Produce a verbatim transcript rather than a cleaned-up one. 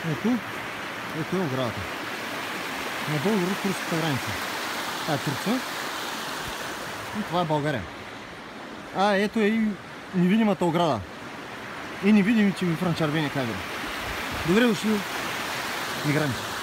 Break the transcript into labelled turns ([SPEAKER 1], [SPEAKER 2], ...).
[SPEAKER 1] Ето, ето е оградата. На българо-турската граница. Това е Турция. И това е България. А, ето е и невидимата ограда. И невидимите ви франчарбени камери. Добре дошли, мигранти.